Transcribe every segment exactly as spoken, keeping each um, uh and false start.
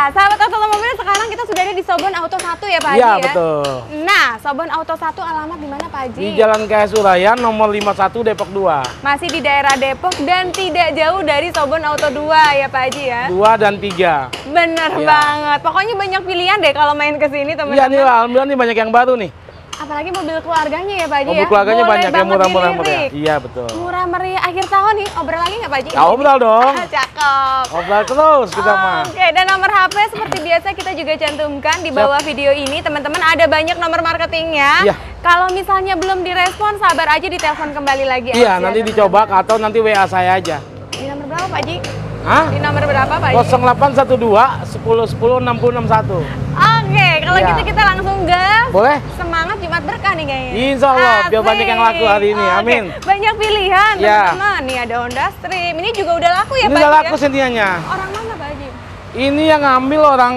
sahabat otomobil, sekarang kita sudah ada di Sobon Auto satu ya Pak Haji Iya, ya? betul. Nah, Sobon Auto satu alamat di mana Pak Haji? Di Jalan K S Urayan nomor lima puluh satu Depok dua. Masih di daerah Depok dan tidak jauh dari Sobon Auto dua ya Pak Haji ya? dua dan tiga. Bener Ya. banget. Pokoknya banyak pilihan deh kalau main ke sini Iya teman-teman. nih, alhamdulillah nih banyak yang baru nih. Apalagi mobil keluarganya ya Pak Haji Mobil ya? keluarganya Boleh banyak yang banget murah-murah dilirik. meriah. Iya, betul. Murah meriah akhir tahun nih, obrol lagi nggak Pak Haji? Ya, obrol dong. Ah, cakep. Obrol terus kita mah. Oke, dan nomor H P seperti biasa kita juga cantumkan di bawah video ini. Teman-teman ada banyak nomor marketingnya. Iya. Kalau misalnya belum direspon, sabar aja ditelepon kembali lagi Iya, aja, nanti teman-teman. dicoba atau nanti W A saya aja. Di nomor berapa Pak Haji? Hah? Di nomor berapa Pak Haji? nol delapan satu dua sepuluh sepuluh enam puluh enam satu. Oke, kalau Iya. gitu kita langsung gas. Boleh? Semangat Jumat berkah nih kayaknya. Insya Allah, biar Asik. banyak yang laku hari ini. Oke, Amin. Banyak pilihan Iya. teman-teman. Nih ada Honda Stream. Ini juga udah laku ya Ini Pak udah Haji laku ya? sentiannya. Orang mana Pak Haji? Ini yang ngambil orang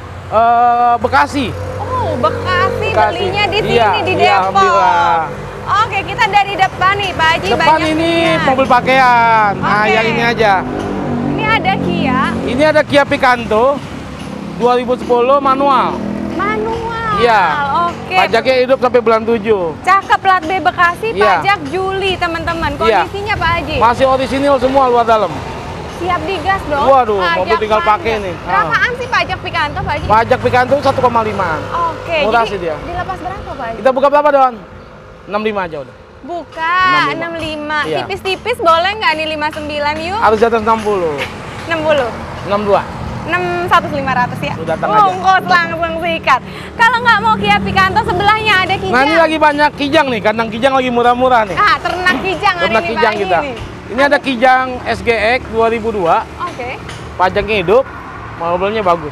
eh, Bekasi. Oh, Bekasi, Bekasi. belinya di sini Iya, di iya, Depok. alhamdulillah. Oke, kita dari depan nih Pak Haji. Depan banyak ini pilihan. mobil pakaian. Nah, Oke. yang ini aja. Ini ada Kia Ini ada Kia Picanto dua ribu sepuluh manual. manual. Iya. Oke. Pajaknya hidup sampai bulan tujuh. Cakep, plat B Bekasi, Iya. pajak Juli teman-teman. Iya. Kondisinya Pak Haji. Masih orisinil semua luar dalam. Siap digas dong. Waduh, Pajak mobil tinggal pajak. pakai nih. Ah. Berapaan sih pajak Picanto Pak Haji? Pajak Picanto satu koma lima. Oke, Murah jadi sih dia. dilepas berapa Pak Haji? Kita buka berapa, Don? enam puluh lima aja udah. Buka enam puluh lima. Iya. Tipis-tipis boleh nggak nih lima puluh sembilan yuk? Harus di atas enam puluh. enam puluh. enam puluh dua. enam ratus lima ratus ya. Sudah, datang aja. Bungkus langsung sikat. Kalau nggak mau Kia Picanto sebelahnya ada Kijang. Nah, ini lagi banyak Kijang nih. Kandang Kijang lagi murah-murah nih. Ah, ternak Kijang hari Ternak ini Kijang Pak kita. Haji nih. Ini ada Kijang S G X dua ribu dua. Oke. Pajaknya hidup. Mobilnya bagus.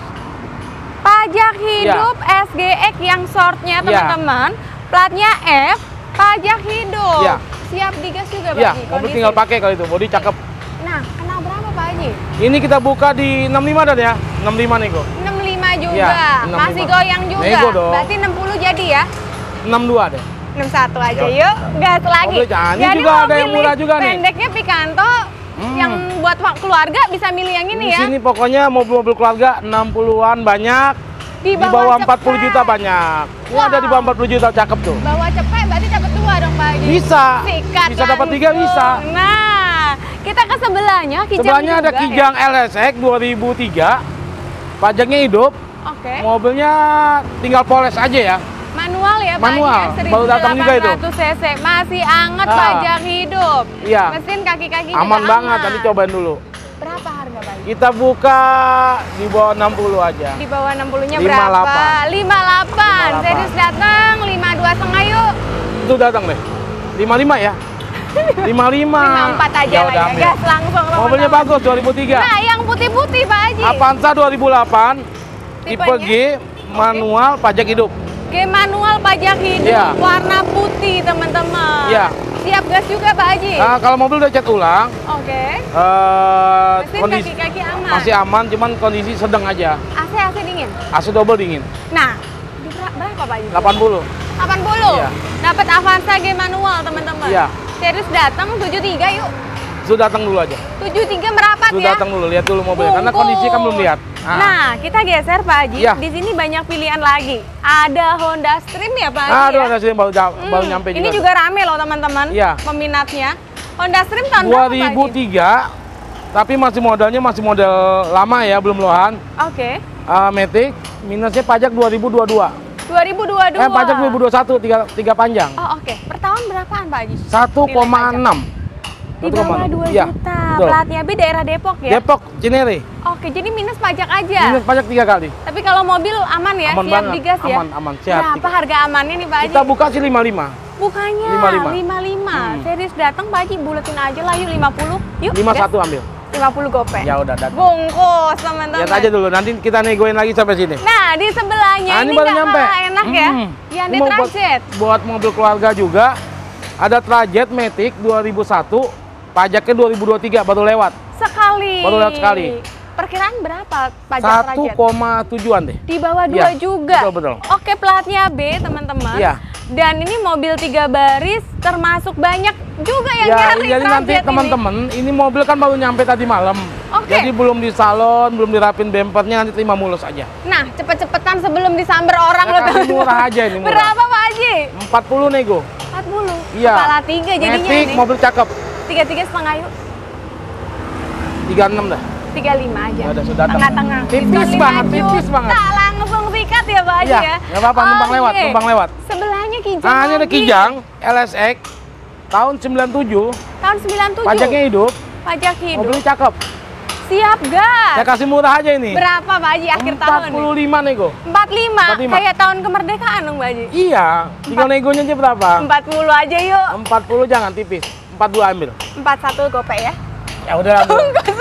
Pajak hidup S G X yang shortnya Iya. teman-teman. Platnya F, pajak hidup. Iya. Siap digas juga Pak Iya, Haji. mobil kondisi. tinggal pakai kalau itu. Bodi cakep. Nah, kena berapa Pak Haji? Ini kita buka di enam puluh lima dan ya. enam puluh lima nego. enam puluh lima juga. Iya, enam puluh lima. Masih goyang juga. Nego dong. Berarti enam puluh jadi ya? enam puluh dua deh. enam puluh satu aja Yuk. yuk. Gas lagi. Mobil jangan. Ini Jadi juga ada mobil yang murah juga nih. Pendeknya Picanto Hmm. yang buat wa- keluarga bisa milih yang ini Di ya. sini pokoknya mobil-mobil keluarga enam puluhan banyak. Di Di bawah empat puluh cepet. juta banyak. Ini Wow. ada di bawah empat puluh juta cakep tuh. Bawa cepet berarti dapat dua dong Pak Haji. Bisa. Sikat Bisa dapat tiga, langsung. bisa. Nah, kita ke sebelahnya Kijang Sebelahnya ada juga, Kijang L S X dua ribu tiga. Pajaknya hidup. ya? Oke. Mobilnya tinggal poles aja ya. Manual ya Pak Manual. Haji. Baru datang juga itu. seribu delapan ratus cc masih anget Ah. pajak hidup. Iya. Mesin kaki-kaki Aman juga banget. aman. Nanti cobain dulu. Berapa harga Pak Haji? Kita buka di bawah enam puluh aja. Di bawah enam puluh-nya lima berapa? delapan. lima puluh delapan. lima puluh delapan. Serius datang lima puluh dua setengah yuk. Itu datang deh. lima puluh lima ya. lima puluh lima. lima puluh empat aja Ya lah udah, ya. ambil. Gas langsung. Mobilnya teman-teman. bagus dua ribu tiga. Nah, yang putih-putih Pak Haji. Avanza dua ribu delapan. Tipe Tipenya? G, manual, pajak hidup. G manual pajak hidup Iya. warna putih teman-teman. Iya. Siap gas juga Pak Haji. Nah, kalau mobil udah cat ulang, Oke. eh, Mesin kondisi kaki-kaki aman. masih aman, cuman kondisi sedang aja. A C A C dingin. A C double dingin. Nah, di ber- berapa Pak Haji? delapan puluh. delapan puluh. Iya. Dapat Avanza G manual teman-teman. Iya. Serius datang tujuh puluh tiga yuk. Sudah datang dulu aja. tujuh puluh tiga merapat Sudah ya. datang dulu, lihat dulu mobilnya. Karena Bungkus. kondisi kan belum lihat. Nah, Nah, kita geser Pak Haji. Iya. Di sini banyak pilihan lagi. Ada Honda Stream ya Pak Haji. aduh, ya? ada sini baru, ja- Hmm, baru nyampe Ini juga. juga rame loh teman-teman. Iya. Peminatnya. Honda Stream tahun dua berapa Pak ribu Haji? tiga, tapi masih modelnya masih model lama ya, belum lohan. Oke. Uh, Matic, minusnya pajak dua ribu dua puluh dua. dua ribu dua puluh dua. Eh, pajak dua ribu dua puluh satu, tiga, tiga panjang. Oh, oke. Per tahun berapaan Pak Haji? satu koma enam. Di bawah dua Iya, juta. betul. Platnya B daerah Depok ya? Depok, Cinere. Oke, jadi minus pajak aja. Minus pajak tiga kali. Tapi kalau mobil aman ya? Aman Siap banget. digas ya? Aman, aman. Siap. Berapa harga amannya nih Pak Haji? Kita buka sih lima puluh lima. Bukannya lima puluh lima. lima puluh lima. Hmm. Serius datang Pak Haji, buletin aja lah yuk lima puluh. Yuk. lima puluh satu gas. ambil. lima puluh gope. Ya udah, datang. Bungkus teman-teman. Lihat aja dulu, nanti kita negoin lagi sampai sini. Nah, di sebelahnya Nah, ini ini baru nggak nyampe. kalah enak ya. Hmm. Hyundai Ini mau buat, Trajet. buat mobil keluarga juga. Ada Trajet Matic dua ribu satu, pajaknya dua ribu dua puluh tiga baru lewat. Sekali. Baru lewat sekali. Perkiraan berapa pajak satu Trajet? koma tujuan deh. Di bawah dua Iya, juga. betul, betul. Oke, platnya B teman-teman. Iya. Dan ini mobil tiga baris termasuk banyak juga yang Ya, nyari jadi nanti Trajet ini. teman-teman, ini mobil kan baru nyampe tadi malam. Oke. Jadi belum di salon, belum dirapin bempernya, nanti terima mulus aja. Nah, cepet-cepetan sebelum disamber orang Saya loh. kasih murah aja ini, murah. Berapa Pak Haji? empat puluh nego. empat puluh. Iya. Kepala tiga jadinya Matic, ini. mobil cakep. Tiga-tiga setengah yuk. tiga puluh enam dah. tiga puluh lima aja. Ya udah, sudah datang. Tengah-tengah. Tipis Diskon lima banget, tipis juta. banget. Langsung sikat ya Pak Haji Iya, ya. nggak apa-apa, numpang lewat, Oke. numpang lewat. Sebelahnya Kijang. Nah, ini ada lagi. Kijang L S X tahun sembilan puluh tujuh. Tahun sembilan puluh tujuh. Pajaknya hidup, Pajak hidup. mobilnya cakep. Siap gas. Saya kasih murah aja ini. Berapa Pak Haji akhir tahun empat puluh lima nego. empat puluh lima. empat puluh lima. Kayak tahun kemerdekaan dong Pak Haji. Iya, tinggal negonya aja berapa? empat puluh aja yuk. empat puluh jangan tipis. empat puluh dua ambil. empat puluh satu gopay ya. Ya udah ambil.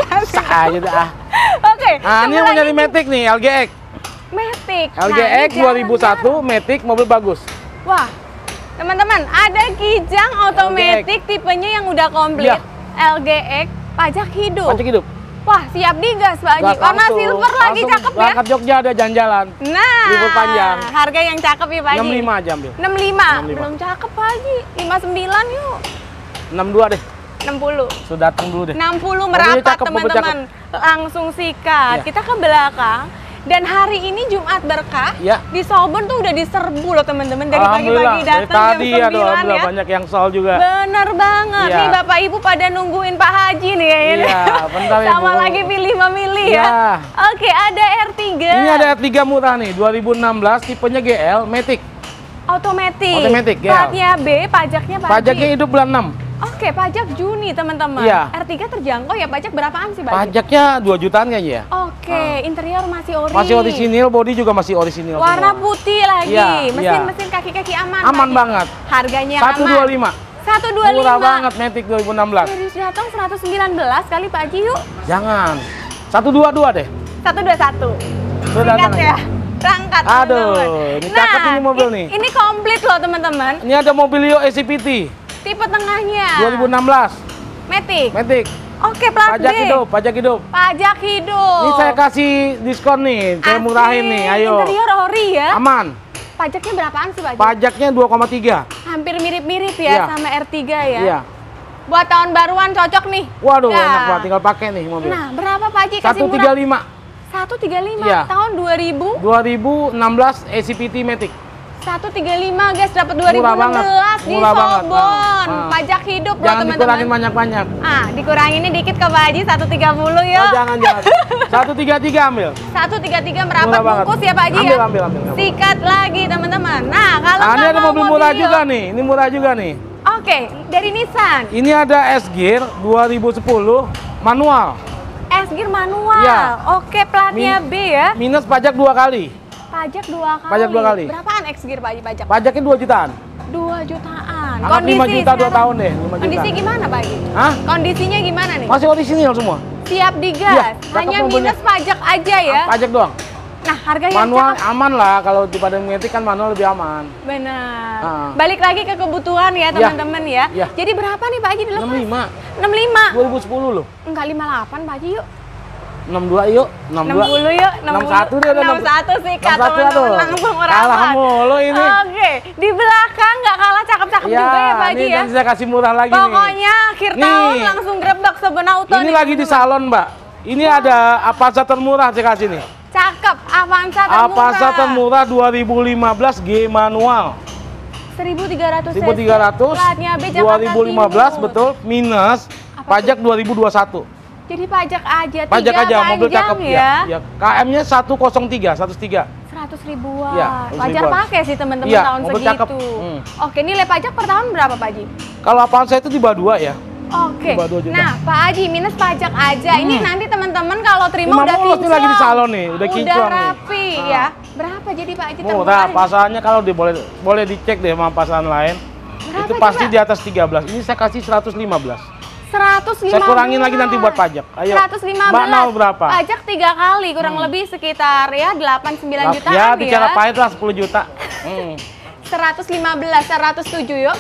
Sah aja dah. Oke. Nah, ini yang mau nyari Matic nih, L G X. Matic. L G X dua ribu satu, Matic mobil bagus. Wah, teman-teman, ada Kijang otomatis tipenya yang udah komplit. Iya. L G X pajak hidup. Pajak hidup. Wah, siap digas Pak Haji. Gas Warna langsung. silver lagi Langsung cakep ya. berangkat Jogja ada jalan-jalan. Nah, libur panjang. harga yang cakep ya Pak Haji. enam puluh lima aja ambil. enam puluh lima. enam puluh lima. Belum cakep Pak Haji. lima puluh sembilan yuk. enam puluh dua deh. enam puluh. Sudah datang dulu deh. enam puluh Mobilnya merapat cakep, mobil teman-teman. Langsung sikat. Iya. Kita ke belakang. Dan hari ini Jumat Berkah, Iya. di Soubon tuh udah diserbu loh teman-teman. Dari Alhamdulillah, pagi-pagi dari datang jam tadi ya, sembilan ya. banyak yang soal juga. Bener banget. Iya. Nih Bapak Ibu pada nungguin Pak Haji nih kayaknya. Iya, bentar ya, Sama Bu. lagi pilih memilih ya. Iya. Oke, ada R tiga. Ini ada R tiga murah nih, dua ribu enam belas tipenya G L, Matic. Otomatis. Otomatis, G L. Platnya B, pajaknya Pak Haji. Pajaknya hidup bulan enam. Oke, pajak Juni teman-teman. Iya. R tiga terjangkau ya, pajak berapaan sih Pak Haji? Pajaknya dua jutaan kayaknya ya. Oke, interior masih ori. Masih orisinil, body juga masih orisinil. Warna semua. putih lagi. Iya, Mesin-mesin kaki-kaki aman. Aman Pak Haji. banget. Harganya yang seratus dua aman. puluh lima. seratus dua puluh lima. Murah banget Matic dua ribu enam belas. Serius datang seratus sembilan belas kali Pak Haji yuk. Jangan. seratus dua puluh dua deh. seratus dua puluh satu. Sudah Singkat datang ya. aja. Berangkat. Aduh, teman-teman. ini cakep ini mobil nih. Ini komplit loh teman-teman. Ini ada Mobilio A C V T Tipe tengahnya. dua ribu enam belas. Matic. Matic. Oke, plat Pajak B. hidup, pajak hidup. Pajak hidup. Ini saya kasih diskon nih, saya Asik. murahin nih, ayo. Interior ori ya. Aman. Pajaknya berapaan sih Pak Haji? Pajaknya dua koma tiga. Hampir mirip-mirip ya Iya. sama R tiga ya. Iya. Buat tahun baruan cocok nih. Waduh, Nah. enak banget, tinggal pakai nih mobil. Nah, berapa Pak Haji kasih seratus tiga murah? puluh lima. seratus tiga puluh lima Iya. tahun dua ribu. dua ribu enam belas A C V T Matic. seratus tiga puluh lima guys, dapat dua ribu enam belas banget. di Murah banget. Soubon. Nah. Pajak hidup loh Jangan teman-teman. dikurangin banyak-banyak. Ah, dikuranginnya dikit ke Pak Haji seratus tiga puluh ya. Oh, jangan, jangan. seratus tiga puluh tiga ambil. seratus tiga puluh tiga merapat Murah banget. bungkus ya Pak Haji Ambil, ya. ambil, ambil, ambil. Sikat lagi teman-teman. Nah, kalau Nah, ini nggak ada mau mobil murah Mobilio- juga nih. Ini murah juga nih. Oke, dari Nissan. Ini ada S-Gear dua ribu sepuluh manual. S-Gear manual. Iya. Oke, platnya Min- B ya. Minus pajak dua kali. Pajak dua kali. Pajak dua kali. Berapaan X-Gear Pak Haji pajak? Pajaknya dua jutaan. dua jutaan. Anggap lima juta dua sekarang- tahun deh, lima juta. Kondisi gimana Pak Haji? Hah? Kondisinya gimana nih? Masih orisinil semua. Siap digas. Iya, cakep Hanya mobilnya. minus pajak aja ya. Pajak doang. Nah, harga yang Manual cakep. aman lah, kalau daripada Matic kan manual lebih aman. Benar. Ah. Balik lagi ke kebutuhan ya Iya. teman-teman ya. Iya. Jadi berapa nih Pak Haji dilepas? enam puluh lima. enam puluh lima. dua ribu sepuluh loh. Enggak lima puluh delapan Pak Haji yuk. enam puluh dua yuk. enam enam puluh. puluh yuk. enam puluh satu dia udah enam puluh satu sih Kak, enam puluh satu teman-teman aduh. langsung Kalah merapat. mulu ini. Oke, di belakang nggak kalah cakep-cakep Ya, juga ya Pak Haji ini ya. dan saya kasih murah lagi Pokoknya akhir Nih. tahun langsung grebek Soubon Auto nih. Ini nih, lagi di teman-teman. salon, Mbak. Ini ada Avanza termurah saya kasih nih. Cakep, Avanza termurah. Avanza termurah dua ribu lima belas G manual. seribu tiga ratus seribu tiga ratus. Platnya B Jakarta dua ribu lima belas Timur. betul minus Apa pajak dua ribu dua puluh satu. Jadi pajak aja, Pajak tiga aja mobil panjang cakep ya. ya. K M-nya seratus tiga, seratus tiga. seratus ribuan. Iya, seratus Wajar ribuan. pakai sih teman-teman Iya, tahun mobil segitu. cakep. Hmm. Oke, nilai pajak per tahun berapa Pak Haji? Kalau Avanza itu di bawah dua ya. Oke. Di bawah dua juta. Nah, Pak Haji minus pajak aja. Ini Hmm. nanti teman-teman kalau terima Lima udah mulus nih kinclong. lagi di salon nih, udah kinclong Udah nih. rapi Nah. ya. Berapa jadi Pak Haji Murah, termurah? pasarannya kalau di, boleh boleh dicek deh sama pasaran lain. Berapa itu coba? pasti di atas tiga belas. Ini saya kasih seratus lima belas. seratus lima belas. Saya kurangin lagi nanti buat pajak. Ayo. seratus lima belas. Mbak mau berapa? Pajak tiga kali, kurang lebih sekitar ya delapan sembilan jutaan Ya, ya. bicara pahit lah sepuluh juta. Hmm. seratus lima belas, seratus tujuh yuk.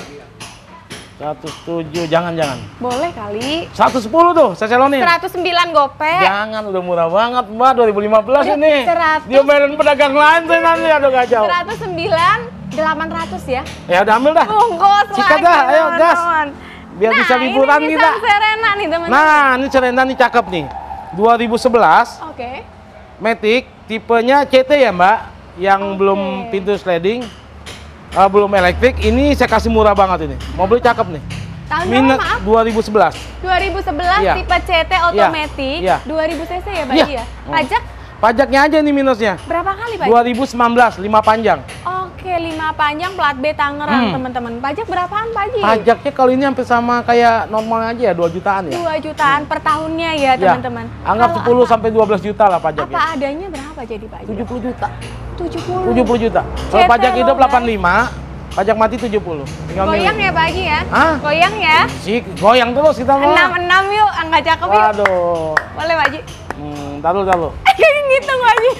seratus tujuh, jangan-jangan. Boleh kali. seratus sepuluh tuh, saya selonin. seratus sembilan gopek. Jangan, udah murah banget Mbak, dua ribu lima belas Udah, ini. seratus. Dia mainin pedagang lain tuh nanti, aduh gak jauh. seratus sembilan, delapan ratus ya. Ya udah ambil dah. Bungkus Sikat lagi, dah, ayo, gas. teman-teman. Biar nah, bisa liburan ini kita. Nissan Serena nih teman-teman. Nah, ini Serena nih cakep nih. dua ribu sebelas. Oke. Matic tipenya C T ya Mbak, yang Oke. belum pintu sliding, uh, belum elektrik. Ini saya kasih murah banget ini. Mobil cakep nih. Tahun Minus berapa maaf? dua ribu sebelas. dua ribu sebelas Iya. tipe C T automatic, Iya. dua ribu cc ya Pak Iya. Haji ya? Hmm. Pajak Pajaknya aja nih minusnya. berapa kali Pak Haji? dua ribu sembilan belas, lima panjang. Oke, lima panjang plat B Tangerang Hmm. teman-teman. Pajak berapaan Pak Haji? Pajaknya kalau ini hampir sama kayak normal aja ya, dua jutaan ya. dua jutaan per tahunnya ya Ya, teman-teman. anggap Kalau sepuluh apa- sampai dua belas juta lah Apa pajaknya. adanya berapa jadi Pak Haji? tujuh puluh juta. tujuh puluh. tujuh puluh juta. Kalau C T pajak loh, hidup guys. delapan puluh lima, pajak mati tujuh puluh. Tinggal Goyang milih. ya Pak Haji ya? Hah? Goyang ya? Si goyang terus kita mau. enam enam yuk, angka cakep yuk. Waduh. Boleh Pak Haji? Hmm, taruh taruh. Kayak ngitung Pak Haji.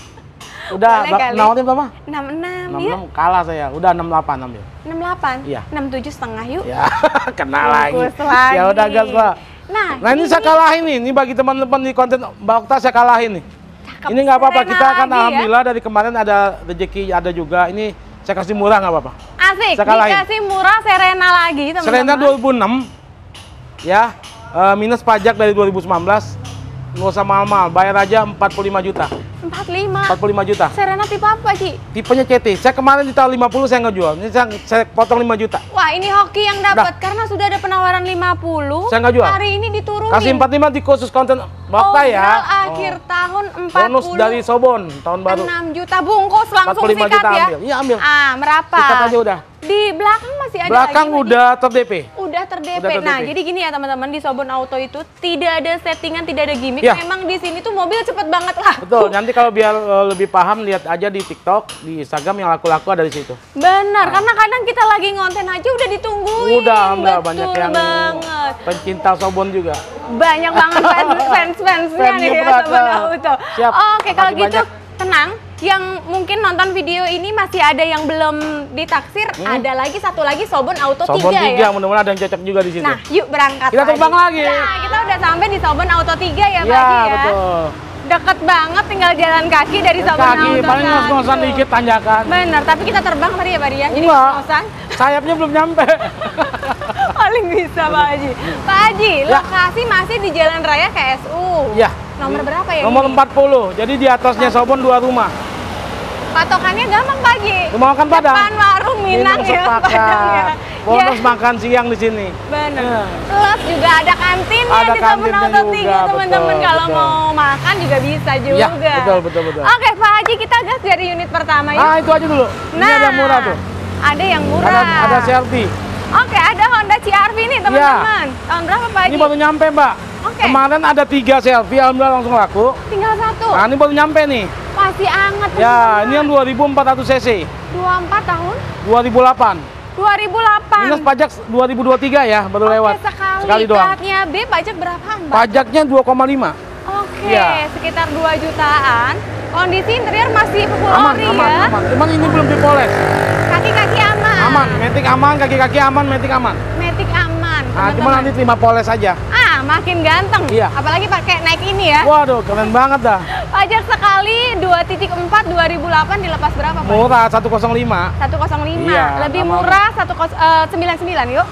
Udah, Boleh bak- kali. nawarin berapa? enam enam enam ya? enam kalah saya. Udah enam delapan ambil. enam delapan? Iya. enam tujuh setengah yuk. Ya, kena lagi. Bungkus lagi. Ya udah gas, Pak. Nah, Nah, ini saya kalahin nih. Ini bagi teman-teman di konten Mbak Okta saya kalahin nih. cakep. Ini nggak apa-apa, Serena kita akan lagi ya. alhamdulillah dari kemarin ada rezeki ada juga. Ini saya kasih murah nggak apa-apa. Asik, Saya kalahin. dikasih murah Serena lagi teman-teman. Serena dua ribu enam ya, eh, minus pajak dari dua ribu sembilan belas. Nggak usah mahal-mahal, bayar aja empat puluh lima juta. empat puluh lima. empat puluh lima juta. Serena tipe apa Ci? Tipenya C T. Saya kemarin di tahun lima puluh saya ngejual. Ini saya, saya potong lima juta. Wah ini hoki yang dapat karena sudah ada penawaran lima puluh. Saya nggak jual. Hari ini diturunin. Kasih empat puluh lima di khusus konten Mbak Okta ya. Overall akhir tahun empat puluh. Bonus dari Sobon tahun baru. enam juta bungkus langsung empat puluh lima sikat juta ya. ambil. Iya ambil. Ah, merapat. Sikat aja udah. Di belakang masih ada Belakang lagi, Pak Ci? udah ter-D P. Udah ter-D P. Udah ter-D P. Nah, jadi gini ya teman-teman, di Sobon Auto itu tidak ada settingan, tidak ada gimmick. Ya. Memang di sini tuh mobil cepet banget lah. Betul. Nanti kalau biar eh, lebih paham lihat aja di TikTok, di Instagram yang laku-laku ada di situ. Benar, karena kadang kita lagi ngonten aja udah ditungguin. Udah, alhamdulillah Betul banyak yang banget. pencinta Sobon juga. Banyak banget fans- fans-fansnya Fan nih ya berat, Sobon dah. Auto. Siap. Oke, kalau Makasih gitu banyak. tenang. Yang mungkin nonton video ini masih ada yang belum ditaksir, Hmm. ada lagi satu lagi Sobon Auto Sobon tiga tiga, ya. mudah-mudahan ada yang cocok juga di situ. Nah, yuk berangkat. Kita Pak terbang Haji. lagi. Nah, kita udah sampai di Sobon Auto tiga ya, Pak Ya, Haji ya. betul. Deket banget, tinggal jalan kaki dari Sobon Kaki, Auto. paling satu. ngos-ngosan dikit tanjakan. Bener, tapi kita terbang tadi ya Pak Haji ya. Jadi Enggak. ngos-ngosan. Sayapnya belum nyampe. Paling bisa Pak Haji. Pak Haji, Ya. lokasi masih di Jalan Raya K S U. Ya. Nomor berapa ya? Nomor ini? empat puluh. Jadi di atasnya Sobon dua rumah. Patokannya gampang Pak Haji. Rumah makan Padang. Depan warung Minang ya, sepakat. Padang ya. Bonus Ya, makan siang di sini. bener. Ya. Plus juga ada kantinnya Ada di Sobon kantinnya Auto juga, tiga teman-teman. betul, Kalau betul. mau makan juga bisa juga. Ya, betul, betul, betul. Oke Pak Haji, kita gas dari unit pertama yuk. Ah, itu aja dulu. Ini ada yang murah tuh. Ada yang murah. Ada ada C R V. Oke, ada Honda C R V nih teman-teman. Tahun berapa Pak Haji? Ini baru nyampe, Mbak. Oke. Kemarin ada tiga C R V, alhamdulillah langsung laku. Tinggal satu. Nah, ini baru nyampe nih. Masih anget Ya, teman-teman. ini yang dua ribu empat ratus cc. dua puluh empat tahun? dua ribu delapan. dua ribu delapan. Minus pajak dua ribu dua puluh tiga ya, baru Oke, lewat. sekali. doang. Platnya B pajak berapaan, Mbak? Pajaknya dua koma lima. Oke, Iya. sekitar dua jutaan. Kondisi interior masih full Aman, ori aman, ya. aman. Cuman ini belum dipoles. Kaki-kaki aman. Aman, metik aman, kaki-kaki aman, metik aman. Matic aman. Nah, cuma teman-teman. nanti terima poles aja. Ah, makin ganteng. Iya. Apalagi pakai naik ini ya. Waduh, keren banget dah. Pajak sekali dua titik empat dua ribu delapan dilepas berapa, Pak? Murah seratus lima. seratus lima. Iya, Lebih sama- murah satu sembilan sembilan yuk.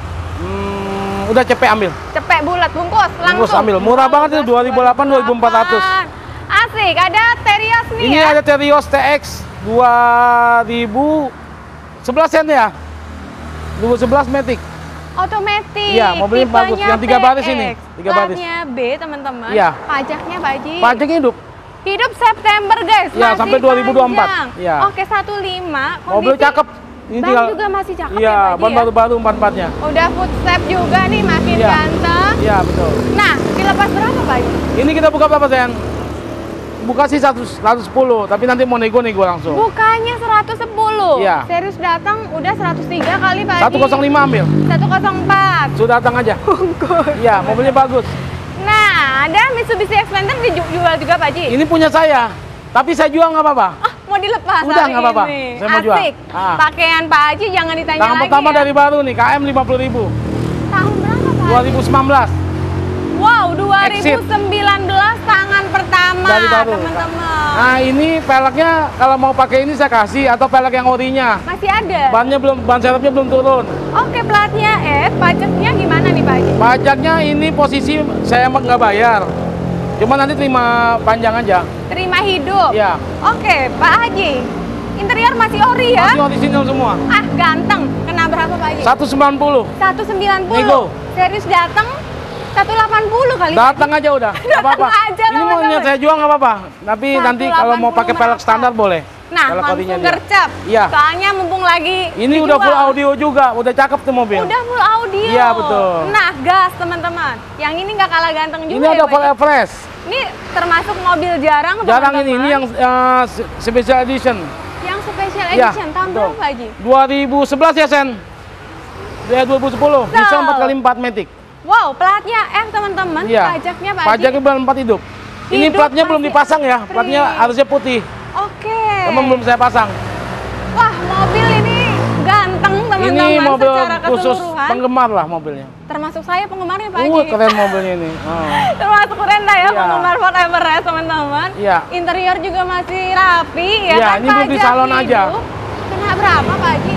Hmm, udah cepet ambil. Cepet bulat bungkus langsung. Bungkus ambil. Murah banget itu, dua ribu delapan, dua ribu empat ratus. Asik, ada Terios nih Ini ya. ada Terios T X dua ribu sebelas sen ya. dua ribu sebelas Matic. Otomatis. Iya, mobilnya bagus. Yang tiga baris ini, tiga baris. Platnya B, teman-teman. Iya. Pajaknya, Pak Haji. Pajak hidup. Hidup September, guys. Iya, masih sampai dua ribu dua puluh empat. panjang. Iya. Oke, seratus lima. Mobil Kondisi cakep. Ini ban tinggal- juga masih cakep Iya, ya, Pak Haji ban ya? baru-baru empat-empatnya. Udah footstep juga nih, makin Iya. ganteng. Iya, betul. Nah, dilepas berapa, Pak Haji? Ini kita buka berapa, Sen? Buka sih seratus, seratus sepuluh, tapi nanti mau nego nego langsung. Bukannya seratus sepuluh. Iya. Serius datang udah seratus tiga kali, Pak Haji. seratus lima ambil. seratus empat. Sudah datang aja. Bungkus. Iya, mobilnya bagus. Nah, ada Mitsubishi Xpander dijual juga, Pak Haji. Ini punya saya, tapi saya jual nggak apa-apa. Ah, mau dilepas Udah, hari nggak apa-apa. ini. Saya mau jual. Asik. Ah. Pakaian Pak Haji jangan ditanya Tangan lagi pertama ya. dari baru nih, K M lima puluh ribu. Tahun berapa, Pak dua Haji? ribu sembilan belas. Wow, dua ribu Exit. sembilan belas tangan pertama, Dari baru. teman-teman. Nah, ini peleknya kalau mau pakai ini saya kasih atau pelek yang orinya. Masih ada. Bannya belum, ban serepnya belum turun. Oke, platnya F, pajaknya gimana nih, Pak Haji? Pajaknya ini posisi saya emang nggak bayar. Cuma nanti terima panjang aja. Terima hidup? Iya. Oke, Pak Haji. Interior masih ori ya? Masih orisinal semua. Ah, ganteng. Kena berapa Pak Haji? seratus sembilan puluh. seratus sembilan puluh. Nego. Serius datang seratus delapan puluh kali. Datang aja udah. Nggak apa-apa. aja, Ini mau teman-teman. niat saya jual nggak apa-apa. Tapi nanti kalau mau pakai pelek standar boleh. Nah, Pelek langsung odinya dia. gercep. Iya. Soalnya mumpung lagi Ini dijual. udah full audio juga, udah cakep tuh mobil. Udah full audio. Iya, betul. Nah, gas teman-teman. Yang ini nggak kalah ganteng juga Ini ya, ada Pak full Haji? Everest. Ini termasuk mobil jarang Jarang ini, teman-teman. ini yang uh, special edition. Yang special Iya, edition tahun betul. berapa Haji? dua ribu sebelas ya, Sen? Ya, dua ribu sepuluh. So. Diesel empat kali empat Matic. Wow, platnya F teman-teman. Iya. Pajaknya Pak Haji. Pajaknya bulan empat hidup. Ini Hidup platnya belum masih dipasang ya. free. Platnya harusnya putih. Oke. Emang belum saya pasang. Wah, mobil ini ganteng teman-teman. Ini mobil secara khusus keseluruhan. penggemar lah mobilnya. Termasuk saya penggemarnya Pak Uh, Haji. keren mobilnya ini. Oh. Termasuk keren lah ya Iya. penggemar Ford Everest teman-teman. Iya. Interior juga masih rapi ya Iya, kan. ini belum di Pajak salon hidup. aja. Kena berapa Pak Haji?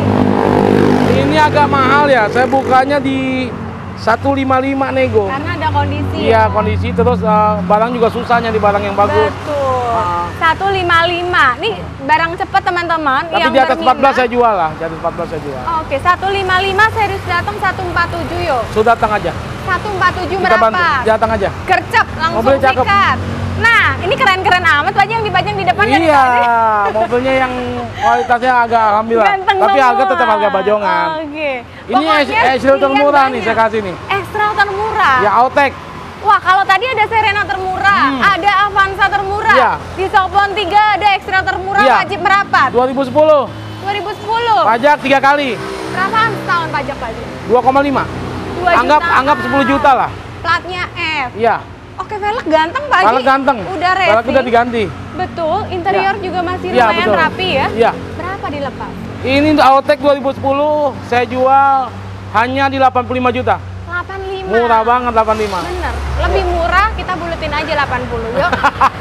Ini agak mahal ya. Saya bukanya di seratus lima puluh lima nego. Karena ada kondisi. Iya, ya? kondisi terus uh, barang juga susahnya di barang yang bagus. Betul. Ah. seratus lima puluh lima. Nih barang cepet teman-teman. Tapi yang di atas empat belas berminat. saya jual lah, di atas empat belas saya jual. Oke, seratus lima puluh lima serius datang seratus empat puluh tujuh yuk. Sudah datang aja. seratus empat puluh tujuh Kita berapa? bantu, datang aja. Gercep langsung Mobilnya cakep. sikat. Nah, ini keren-keren amat Pak Haji yang dipajang di depannya nih, Iya, Pak Haji. mobilnya yang kualitasnya agak alhamdulillah. Ganteng Tapi semua. harga tetap harga bajongan. Oke. Ini Pokoknya Excel pilihan termurah nih banyak. saya kasih nih. Extra termurah. Ya Autek. Wah, kalau tadi ada Serena termurah, Hmm. ada Avanza termurah. Iya. Di Sopon tiga ada ekstra termurah Iya. wajib merapat. dua ribu sepuluh. dua ribu sepuluh. Pajak tiga kali. Berapaan setahun pajak Pak Haji? dua koma lima. dua Anggap jutaan. anggap sepuluh juta lah. Platnya F. Iya. Oke, velg ganteng Pak Haji. Kalau ganteng. Udah racing. Velg udah diganti. Betul, interior Iya. juga masih Iya, lumayan betul. rapi ya. Iya. Berapa dilepas? Ini Autek dua ribu sepuluh saya jual hanya di delapan puluh lima juta. delapan puluh lima. Murah banget delapan puluh lima. Bener. Lebih murah kita buletin aja delapan puluh yuk.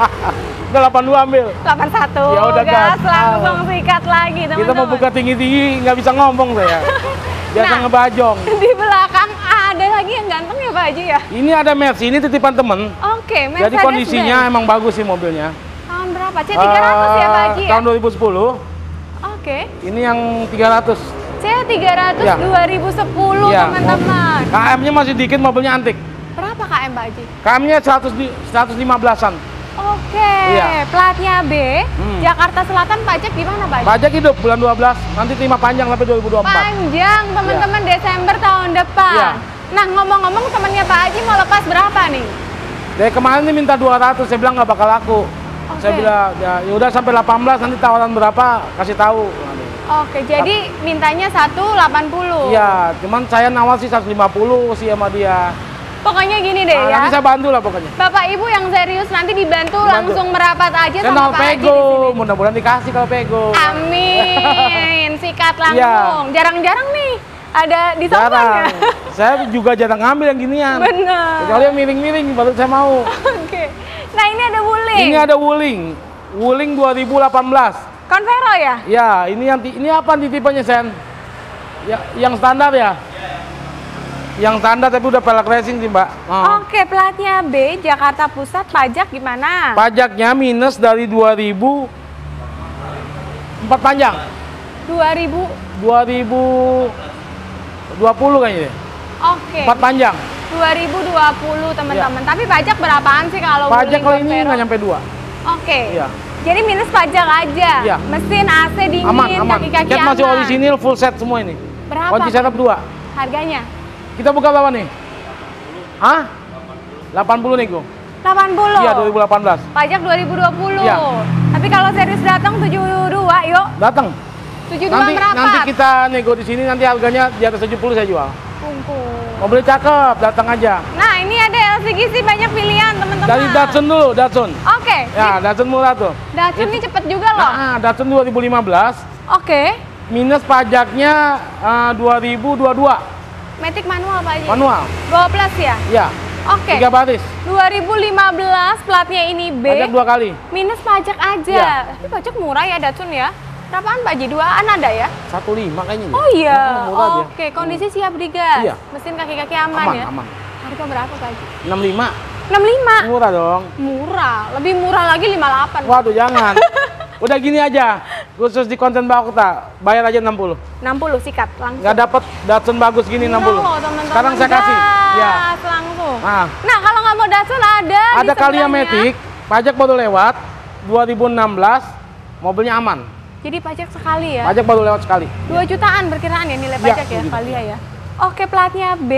Udah delapan puluh dua ambil. delapan puluh satu. Ya udah, gas, gas. langsung sikat lagi teman-teman. Kita mau buka tinggi-tinggi nggak bisa ngomong saya. Biasa Nah. ngebajong. Di belakang ada lagi yang ganteng ya Pak Haji ya? Ini ada Mercy, ini titipan temen. Oke, Mercedes Jadi kondisinya Benz. emang bagus sih mobilnya. Tahun berapa? C tiga ratus ya Pak Haji Eh, ya? Tahun dua ribu sepuluh. Oke. Ini yang tiga ratus. C tiga ratus Ya. dua ribu sepuluh Iya, teman-teman. K M-nya masih dikit, mobilnya antik. Berapa K M Pak Haji? K M-nya seratus di seratus lima belasan. Oke, Iya. platnya B, Hmm. Jakarta Selatan pajak gimana Pak Haji? Pajak hidup bulan dua belas, nanti terima panjang sampai dua ribu dua puluh empat. Panjang teman-teman Desember tahun depan. Iya. Nah ngomong-ngomong temennya Pak Haji mau lepas berapa nih? Dari kemarin ini minta dua ratus, saya bilang nggak bakal laku. Oke. Saya bilang ya ya udah sampai delapan belas, nanti tawaran berapa kasih tahu. Oke, jadi mintanya seratus delapan puluh. Iya, cuman saya nawar sih seratus lima puluh sih sama dia. Pokoknya gini deh Nah, ya. nanti saya bantu lah pokoknya. Bapak Ibu yang serius nanti dibantu, Dibantu. langsung merapat aja Saya sama nawar Pak Haji di pego, sini. mudah-mudahan dikasih kalau pego. Amin. Sikat Iya. langsung. Jarang-jarang nih ada di Sopon Jarang. ya. Saya juga jarang ngambil yang ginian. Bener. Kecuali yang miring-miring baru saya mau. Oke. Nah ini ada Wuling. Ini ada Wuling. Wuling dua ribu delapan belas. Convero ya? Ya, ini yang ti- ini apa nih tipenya, Sen? Ya, yang standar ya? Yang standar tapi udah pelek racing sih, Mbak. Oh. Oke, platnya B, Jakarta Pusat, pajak gimana? Pajaknya minus dari dua ribu empat panjang. dua ribu. dua ribu dua puluh kayaknya deh. Oke. empat panjang. dua ribu dua puluh teman-teman. Tapi pajak berapaan sih kalau Pajak Wuling kalau ini Convero? nggak nyampe dua. Oke. Iya. Jadi minus pajak aja. Iya. Mesin A C dingin, Aman, aman. kaki-kaki Cat aman. masih orisinil, full set semua ini. Berapa? Kunci setup dua. Harganya? Kita buka berapa nih? Hah? delapan puluh nih, Go. delapan puluh. Iya, dua ribu delapan belas. Pajak dua ribu dua puluh. Iya. Tapi kalau serius datang tujuh puluh dua, yuk. Datang. tujuh puluh dua Nanti merapat. nanti kita nego di sini, nanti harganya di atas tujuh puluh saya jual. Kumpul. Mobil cakep, datang aja. Nah, ini ada L C G C banyak pilihan, teman-teman. Dari Datsun dulu, Datsun. Oke. Ya, Datsun murah tuh. Datsun ini cepet juga loh. Nah, Datsun dua ribu lima belas, Oke. minus pajaknya eh, dua ribu dua puluh dua. Matic manual Pak Haji. Manual. Go plus ya? Ya, Oke. tiga baris. dua ribu lima belas platnya ini B. Pajak dua kali. Minus pajak aja. Iya. Tapi pajak murah ya Datsun ya. Berapaan Pak Haji? Duaan ada ya? satu koma lima kayaknya. nih. Oh iya. Nah, murah dia. Oke, kondisi siap digas. Iya. Mesin kaki-kaki aman, Aman, ya. aman. Harga berapa Pak Haji? enam puluh lima. enam puluh lima. Murah dong. Murah, lebih murah lagi lima puluh delapan. Waduh, jangan. Udah gini aja, khusus di konten Bakota, bayar aja enam puluh. enam puluh sikat langsung. Nggak dapet Datsun bagus gini enam puluh. Loh, teman-teman. Sekarang saya kasih. Ya. Gas langsung. Nah, Nah, kalau nggak mau Datsun ada ada di Calya sebelahnya. Matic, pajak baru lewat dua ribu enam belas, mobilnya aman. Jadi pajak sekali ya. Pajak baru lewat sekali. dua jutaan perkiraan ya nilai Ya, pajak ya, dua juta. Calya ya. Oke, platnya B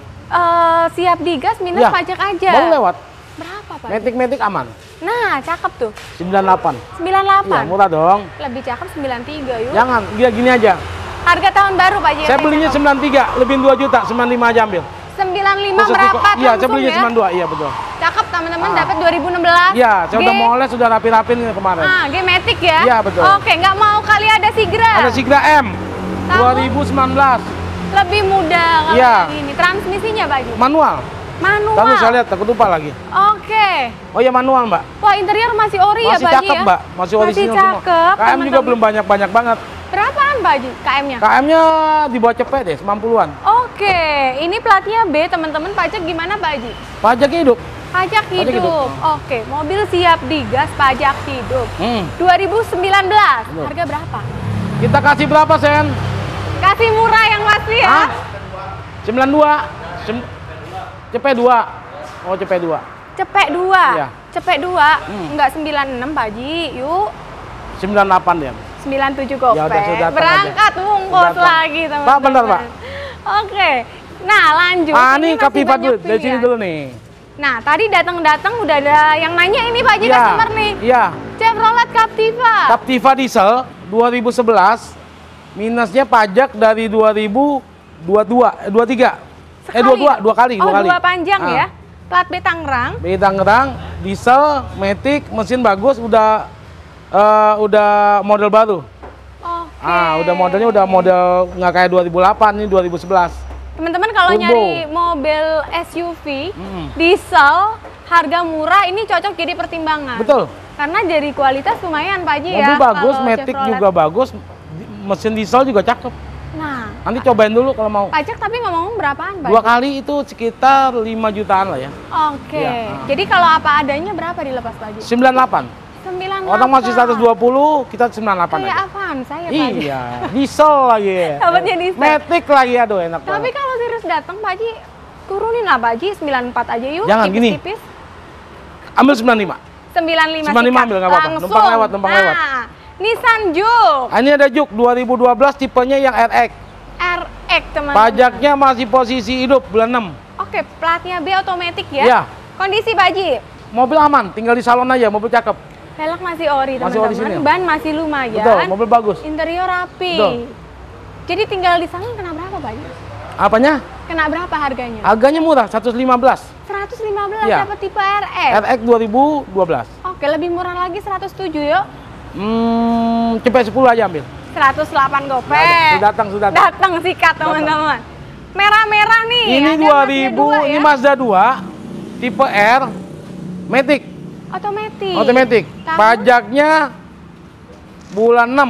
eh, siap digas minus Ya, pajak aja. baru lewat. Berapa, Pak? Matic-Matic aman. Nah, cakep tuh. sembilan puluh delapan. sembilan puluh delapan. Iya, murah dong. Lebih cakep sembilan puluh tiga yuk. Jangan, dia gini aja. Harga tahun baru Pak Ji. Saya belinya sembilan puluh tiga, lebih dua juta, sembilan puluh lima aja ambil. sembilan puluh lima Khusus di- merapat Iya, saya langsung belinya ya. sembilan puluh dua, iya betul. Cakep teman-teman, Ah. dapat dua ribu enam belas. Iya, saya G- udah moles, sudah rapi-rapin ini kemarin. Ah, G-Matic ya? Iya, betul. Oke, nggak mau kali ada Sigra. Ada Sigra M, Tahun? dua ribu sembilan belas, Lebih mudah kalau Iya. yang ini. Transmisinya Pak Ji? manual. Manual. Lalu saya lihat, takut lupa lagi. Oke. Oh iya manual mbak, Wah, interior masih ori masih ya Pak Ji cakep ya? mbak, masih orisinal semua. cakep, K M juga teman-teman. belum banyak-banyak banget. Berapaan Pak Ji K M-nya? K M-nya di bawah cepet deh, sembilan puluhan. Oke, ini platnya B teman-teman. Pajak gimana Pak Ji? Pajaknya hidup. Pajak hidup. hidup. Oke, mobil siap digas, pajak hidup. Hmm. dua ribu sembilan belas. Betul. Harga berapa? Kita kasih berapa Sen? Kasih murah yang pasti ya. Hah? sembilan puluh dua. Sem- cepet dua. Oh cepet dua. Cepek dua. Iya. Cepek dua. Hmm. Enggak sembilan puluh enam Pak Ji. Yuk. sembilan puluh delapan dia. sembilan puluh tujuh gopek. Ya udah, sudah datang Berangkat bungkus Datang. lagi teman-teman. Pak, bentar, Pak. Oke. Nah, lanjut. Ah Ini nih masih Kapiva banyak dulu, dari sini pilihan. dulu nih. Nah, tadi datang-datang udah ada yang nanya ini Pak Ji Iya, customer nih. Iya. Chevrolet Captiva. Captiva diesel dua ribu sebelas, minusnya pajak dari dua ribu dua puluh dua, eh, dua puluh tiga. Eh dua puluh dua, dua kali, Oh, dua kali. dua panjang Ah. ya. Plat B Tangerang. B Tangerang, diesel, matic, mesin bagus, udah eh, udah model baru. Oke. Ah, udah modelnya udah model nggak kayak dua ribu delapan, ini dua ribu sebelas. Teman-teman kalau Turbo. nyari mobil S U V, Mm-mm. diesel, harga murah ini cocok jadi pertimbangan. Betul. Karena dari kualitas lumayan Pak Ji ya. Mobil bagus, kalau matic Chevrolet. juga bagus, di- mesin diesel juga cakep. Nah, Nanti cobain dulu kalau mau. pajak tapi ngomong berapaan Pak Dua Ji? kali itu sekitar lima jutaan lah ya. Oke. Iya. Jadi kalau apa adanya berapa dilepas Pak Ji? sembilan puluh delapan. sembilan puluh delapan. Orang masih seratus dua puluh, kita sembilan puluh delapan Kayak aja. apaan saya Pak Ji? Iya, diesel lagi. Dapatnya diesel. Matic lagi, aduh enak Tapi banget. kalau serius datang Pak Ji, turunin lah Pak Ji, sembilan puluh empat aja yuk. Jangan, gini. tipis-tipis. Ambil sembilan puluh lima. sembilan puluh lima sembilan puluh lima sikat. ambil, nggak apa-apa. Langsung. Numpang lewat, numpang nah, lewat. Nissan Juke Ah, ini ada Juke dua ribu dua belas, tipenya yang R X. R X teman-teman. Pajaknya masih posisi hidup bulan enam. Oke, platnya B otomatis ya. Iya. Kondisi Pak Ji, Mobil aman, tinggal di salon aja, mobil cakep. velg masih ori Masih teman-teman. orisinil. Ban masih lumayan. Betul, mobil bagus. Interior rapi. Betul. Jadi tinggal di salon kena berapa Pak Ji? Apanya? Kena berapa harganya? Harganya murah, seratus lima belas. seratus lima belas Iya. dapat tipe R X. R X dua ribu dua belas. Oke, lebih murah lagi seratus tujuh yuk. Hmm, cepet sepuluh aja ambil. seratus delapan Nggak ada. gopek. Sudah datang, sudah datang. Datang sikat teman-teman. Merah-merah nih. Ini ada dua Mazda ribu, dua ini ya? Mazda dua, tipe R, Matic, Otomatis. otomatis. Tahun? Pajaknya bulan enam.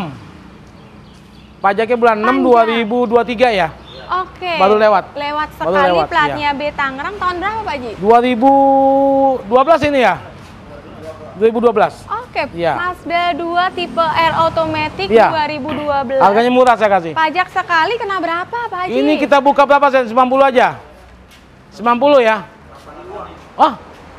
Pajaknya bulan enam Panjang. dua ribu dua puluh tiga ya. Oke. Baru lewat. Lewat Baru sekali lewat, platnya B Tangerang tahun berapa Pak Ji? dua ribu dua belas ini ya. dua ribu dua belas. Oke, Iya. Mazda dua tipe R otomatis Iya. dua ribu dua belas. Harganya murah saya kasih. Pajak sekali kena berapa Pak Ji? Ini kita buka berapa Sen? sembilan puluh aja. sembilan puluh ya. Oh.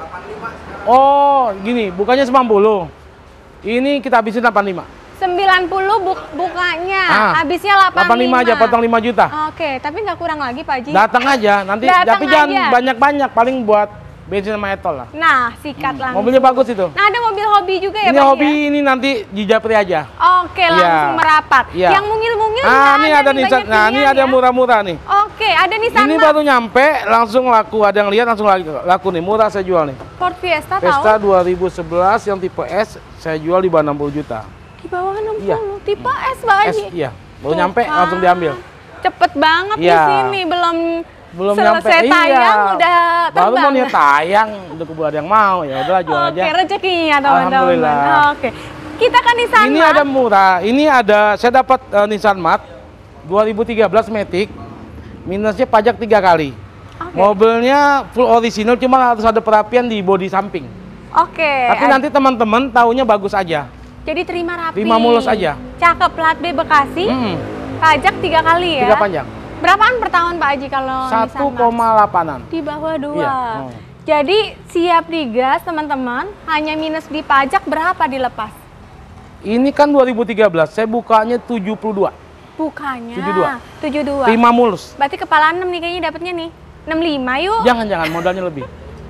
Oh, gini, bukannya sembilan puluh. Ini kita habisin delapan puluh lima. sembilan puluh buk bukanya, Ah, habisnya delapan puluh lima. delapan puluh lima aja, potong lima juta. Oke, tapi nggak kurang lagi Pak Ji. Datang aja, nanti Datang tapi jangan aja. banyak-banyak, paling buat bensin sama etol lah. Nah, sikat langsung. Mobilnya bagus itu. Nah, ada mobil hobi juga ya Ini Pak Ji, hobi ya? ini nanti di Japri aja. Oke, langsung Iya. merapat. Iya. Yang mungil-mungil juga Nah, ini ada nih, Nissan. banyak Nah, ini pilihan ada ya. murah-murah nih. Oke, ada Nissan Ini Mark. baru nyampe, langsung laku. Ada yang lihat langsung laku, laku nih. Murah saya jual nih. Ford Fiesta, Fiesta tahun dua ribu sebelas yang tipe S saya jual di bawah enam puluh juta. di bawah enam puluh. Iya. Tipe S Pak S Ji. iya, baru Tuh nyampe kan. langsung diambil. Cepet banget di Iya. sini, belum Belum selesai nyampe. tayang Iya. udah terbang. Baru mau nih tayang, udah keburu ada yang mau. Ya udahlah jual Oke, aja. rezekinya teman-teman. Alhamdulillah. Oke. Kita kan di sana. Ini ada murah. Ini ada saya dapat eh, Nissan Mark dua ribu tiga belas Matic. Minusnya pajak tiga kali. Okay. Mobilnya full original, cuma harus ada perapian di bodi samping. Oke. Okay. Tapi nanti teman-teman taunya bagus aja. Jadi terima rapi. Terima mulus aja. Cakep, plat B Bekasi. Mm-mm. Pajak tiga kali ya. Tiga panjang. Berapaan per tahun Pak Haji kalau Satu koma delapanan. Di bawah dua. Iya. Oh. Jadi siap digas teman-teman. Hanya minus di pajak berapa dilepas? Ini kan dua ribu tiga belas. Saya bukanya tujuh puluh dua. Bukannya. tujuh puluh dua. tujuh puluh dua. Terima mulus. Berarti kepala enam nih kayaknya dapatnya nih. enam puluh lima yuk. Jangan-jangan modalnya lebih.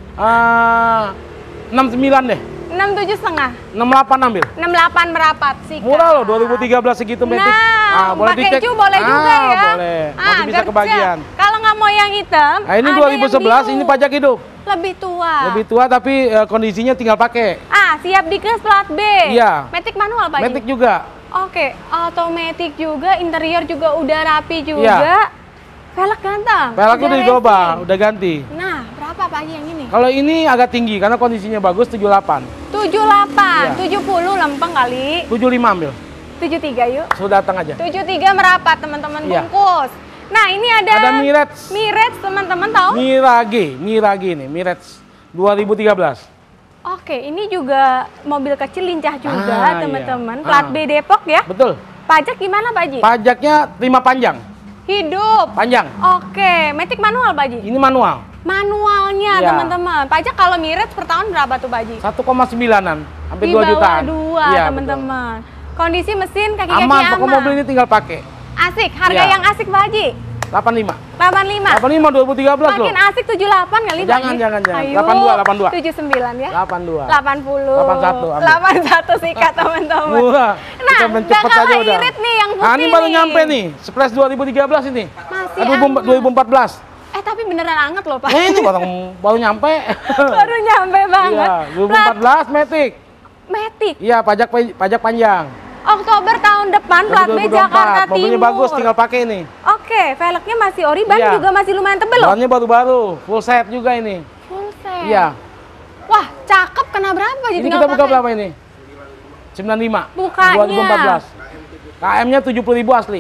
Uh, enam puluh sembilan deh. enam puluh tujuh setengah. enam puluh delapan ambil. enam puluh delapan merapat sih. Murah loh, dua ribu tiga belas segitu Matic. Nah, ah, boleh pakai dicek. cu boleh ah, juga ya. Boleh. Masih Ah, bisa gercep. kebagian. Kalau nggak mau yang hitam, Nah, ini ada dua ribu sebelas, yang ini biru. pajak hidup. Lebih tua. Lebih tua tapi uh, kondisinya tinggal pakai. Ah, siap dikes plat B. Iya. Matic manual Pak Haji? Matic juga. Oke, automatic juga, interior juga udah rapi juga. Iya. Velg ganteng. Pelaknya udah udah dicoba, racing. udah ganti. Nah, berapa Pak Haji yang ini? Kalau ini agak tinggi karena kondisinya bagus, tujuh puluh delapan. tujuh puluh delapan, Iya. tujuh puluh lempeng kali. tujuh puluh lima ambil. tujuh puluh tiga yuk. Sudah datang aja. tujuh puluh tiga merapat teman-teman Iya. bungkus. Nah, ini ada Ada Mirage. Mirage teman-teman tahu? Mirage, Mirage nih, Mirage dua ribu tiga belas. Oke, ini juga mobil kecil lincah juga Ah, teman-teman. iya. Plat Ah. B Depok ya. Betul. Pajak gimana Pak Haji? Pajaknya terima panjang. Hidup. Panjang. Oke, Matic manual Pak Haji? Ini manual. Manualnya Iya. teman-teman. Pajak kalau Mirage per tahun berapa tuh Pak Haji? satu koma sembilanan, hampir Di dua bawah jutaan. dua Iya, teman-teman. Kondisi mesin betul. kaki-kaki Aman, aman. pokok mobil ini tinggal pakai. Asik. Harga Iya. yang asik Pak Haji? delapan puluh lima. delapan puluh lima. delapan puluh lima dua ribu tiga belas loh. Makin asik tujuh puluh delapan kali Pak Jangan, Haji? jangan, jangan. Ayo. delapan puluh dua, delapan puluh dua. tujuh puluh sembilan ya? delapan puluh dua. delapan puluh. delapan puluh satu ambil. delapan puluh satu sikat teman-teman. Murah. Nah, Kita main cepet nggak saja kalah udah. irit nih yang putih Nah, ini baru nih. nyampe nih. Splash dua ribu tiga belas ini. Masih Aduh, aman. dua ribu empat belas. Eh tapi beneran anget loh Pak. Nah, ini baru, baru nyampe. Baru nyampe banget. Iya, dua ribu empat belas Matic. Matic. Iya, pajak pajak panjang. Oktober tahun depan plat B dua ribu dua puluh empat. Jakarta Timur. Mobilnya bagus, tinggal pakai ini. Oke, velgnya masih ori, ban Iya. juga masih lumayan tebel loh. Bannya baru-baru, full set juga ini. Full set. Iya. Wah, cakep. Kena berapa jadi Ini tinggal kita buka pakai? berapa ini? sembilan puluh lima. Bukanya. dua ribu empat belas. K M-nya tujuh puluh ribu asli.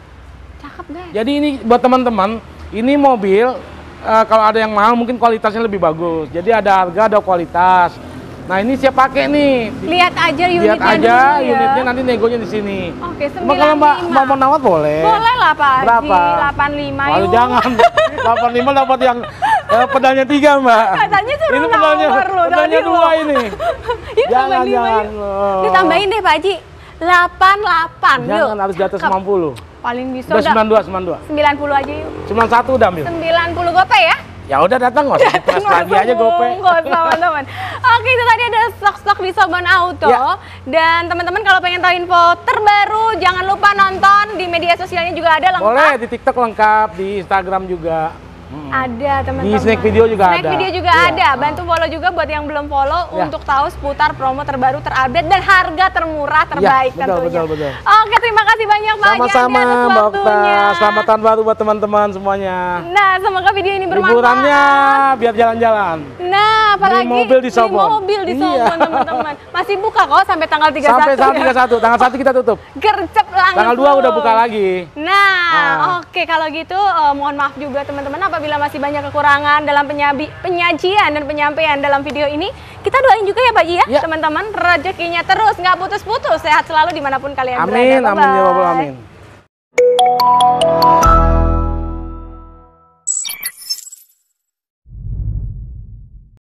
Cakep guys. Jadi ini buat teman-teman, ini mobil eh, kalau ada yang mahal mungkin kualitasnya lebih bagus. Jadi ada harga, ada kualitas. Nah, ini siap pakai nih. Lihat aja unitnya Lihat aja dulu ya. unitnya, nanti negonya di sini. Oke, Cuma kalau Mbak Mbak mau nawar boleh. Boleh lah Pak Haji. Berapa? delapan puluh lima Waduh, yuk. jangan. delapan puluh lima dapat yang eh, pedalnya tiga, Mbak. Katanya suruh ini pedalnya, nawar loh, pedalnya tadi dua loh. ini. Ini Jangan, delapan puluh lima jangan. yuk. loh. Ditambahin deh Pak Haji. delapan puluh delapan yuk. Jangan, harus di atas Cakep. sembilan puluh. Paling bisa Udah udah sembilan puluh dua, sembilan puluh dua. sembilan puluh aja yuk. sembilan puluh satu udah ambil. sembilan puluh gopay ya? Ya udah datang nggak usah press lagi aja gope. Bungkus, teman-teman. Oke, itu tadi ada stok-stok di Soban Auto. Ya. Dan teman-teman kalau pengen tahu info terbaru, jangan lupa nonton di media sosialnya juga ada lengkap. Boleh di TikTok lengkap, di Instagram juga. Hmm. Ada teman-teman. Di snack video juga snack ada. video juga Iya. ada. Bantu follow juga buat yang belum follow Ya. untuk tahu seputar promo terbaru, terupdate dan harga termurah terbaik betul, tentunya. betul, betul. Oke, terima kasih banyak Pak Haji Sama-sama, atas Mbak waktunya. Okta. Selamat tahun baru buat teman-teman semuanya. Nah, semoga video ini bermanfaat. Liburannya biar jalan-jalan. Nah, apalagi Beli mobil di Sobon. beli mobil di Iya. Sobon, teman-teman. Masih buka kok sampai tanggal tiga puluh satu. Sampai tanggal tiga puluh satu, tanggal satu kita tutup. Gercep langsung. Tanggal dua udah buka lagi. Nah, Ah. oke kalau gitu eh, mohon maaf juga teman-teman apabila masih banyak kekurangan dalam penyabi, penyajian dan penyampaian dalam video ini. Kita doain juga ya Pak Ji ya, Ya. teman-teman rezekinya terus nggak putus-putus, sehat selalu dimanapun kalian Amin, berada. amin ya Rabbal Bye-bye. alamin.